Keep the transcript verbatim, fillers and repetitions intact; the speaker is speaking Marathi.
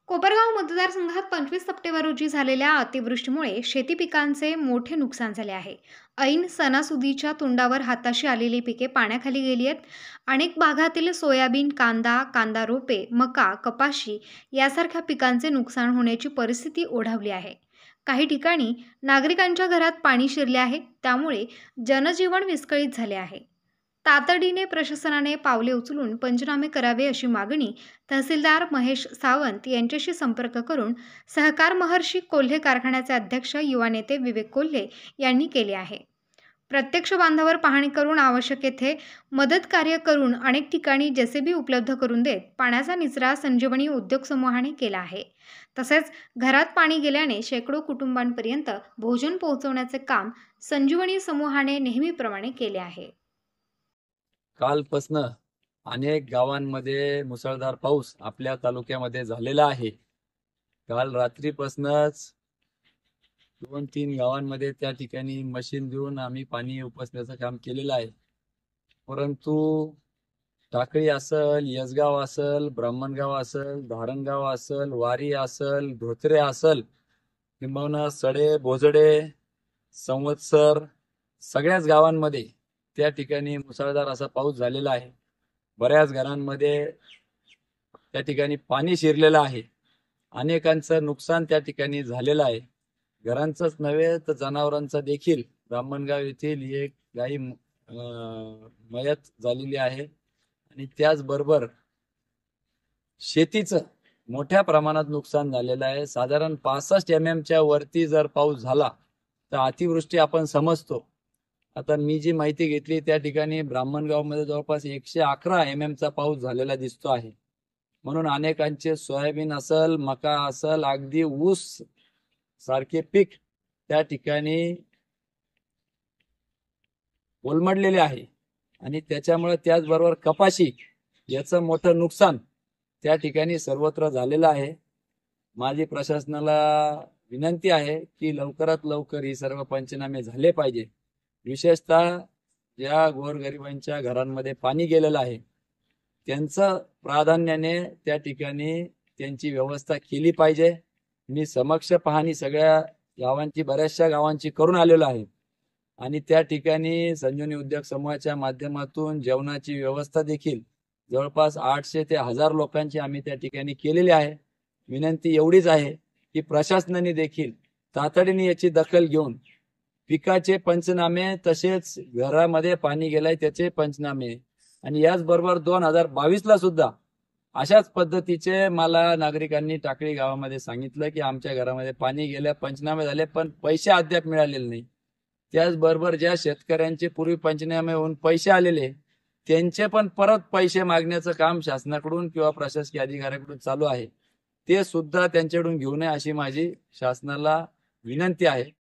कोपरगाव मतदारसंघात पंचवीस सप्टेंबर रोजी झालेल्या अतिवृष्टीमुळे शेती पिकांचे मोठे नुकसान झाले आहे. ऐन सणासुदीच्या तोंडावर हाताशी आलेली पिके पाण्याखाली गेली आहेत. अनेक भागातील सोयाबीन, कांदा, कांदा रोपे, मका, कपाशी यासारख्या पिकांचे नुकसान होण्याची परिस्थिती ओढावली आहे. काही ठिकाणी नागरिकांच्या घरात पाणी शिरले आहे, त्यामुळे जनजीवन विस्कळीत झाले आहे. तातडीने प्रशासनाने पावले उचलून पंचनामे करावे अशी मागणी तहसीलदार महेश सावंत यांच्याशी संपर्क करून सहकार महर्षी कोल्हे कारखान्याचे अध्यक्ष युवा नेते विवेक कोल्हे यांनी केले आहे. प्रत्यक्ष बांधावर पाहणी करून आवश्यक येथे मदत कार्य करून अनेक ठिकाणी जेसीबी उपलब्ध करून देत पाण्याचा निचरा संजीवनी उद्योग समूहाने केला आहे. तसेच घरात पाणी गेल्याने शेकडो कुटुंबांपर्यंत भोजन पोहोचवण्याचे काम संजीवनी समूहाने नेहमीप्रमाणे केले आहे. कालपासनं अनेक गावांमध्ये मुसळधार पाऊस आपल्या तालुक्यामध्ये झालेला आहे. काल रात्रीपासूनच दोन तीन गावांमध्ये त्या ठिकाणी मशीन देऊन आम्ही पाणी उपसण्याचं काम केलेलं आहे. परंतु टाकळी असल, यसगाव असल, ब्राह्मणगाव असल, धारणगाव असल, वारी असल, धोत्रे असल, किंबहुना सडे, भोजडे, संवत्सर सगळ्याच गावांमध्ये त्या ठिकाणी मुसळधार असा पाऊस झालेला आहे. बऱ्याच घरांमध्ये त्या ठिकाणी पाणी शिरलेलं आहे. अनेकांचं नुकसान त्या ठिकाणी झालेलं आहे. घरांचंच नव्हे तर जनावरांचा देखील ब्राह्मणगाव येथील एक गाई मयत झालेली आहे. आणि त्याचबरोबर शेतीचं मोठ्या प्रमाणात नुकसान झालेलं आहे. साधारण पासष्ट एम एमच्या वरती जर पाऊस झाला तर अतिवृष्टी आपण समजतो. आता मी जी माहिती घेतली त्या ठिकाणी ब्राह्मणगाव मध्ये जवळपास एकशे अकरा एम एमचा पाऊस झालेला दिसतो आहे. म्हणून अनेकांचे सोयाबीन असल, मका असल, अगदी ऊस सारखे पीक त्या ठिकाणी कोलमडलेले आहे. आणि त्याच्यामुळे त्याचबरोबर कपाशी याचं मोठं नुकसान त्या ठिकाणी सर्वत्र झालेलं आहे. माझी प्रशासनाला विनंती आहे की लवकरात लवकर ही सर्व पंचनामे झाले पाहिजे. विशेषतः ज्या गोरगरिबांच्या घरांमध्ये पाणी गेलेलं आहे त्यांचं प्राधान्याने त्या ठिकाणी त्यांची व्यवस्था केली पाहिजे. मी समक्ष पाहणी सगळ्या गावांची बऱ्याचशा गावांची करून आलेलो आहे. आणि त्या ठिकाणी संजीवनी उद्योग समूहाच्या माध्यमातून जेवणाची व्यवस्था देखील जवळपास आठशे ते हजार लोकांची आम्ही त्या ठिकाणी केलेली आहे. विनंती एवढीच आहे की प्रशासनाने देखील तातडीने याची दखल घेऊन पिकाचे पंचनामे तसेच घरामध्ये पाणी गेलाय त्याचे पंचनामे आणि याचबरोबर दोन हजार बावीस ला सुद्धा अशाच पद्धतीचे मला नागरिकांनी टाकळी गावामध्ये सांगितलं की आमच्या घरामध्ये पाणी गेलं, पंचनामे झाले पण पैसे अद्याप मिळालेले नाही. त्याचबरोबर ज्या शेतकऱ्यांचे पूर्वी पंचनामे होऊन पैसे आलेले त्यांचे पण परत पैसे मागण्याचं काम शासनाकडून किंवा प्रशासकीय अधिकाऱ्याकडून चालू आहे. ते सुद्धा त्यांच्याकडून घेऊ नये अशी माझी शासनाला विनंती आहे.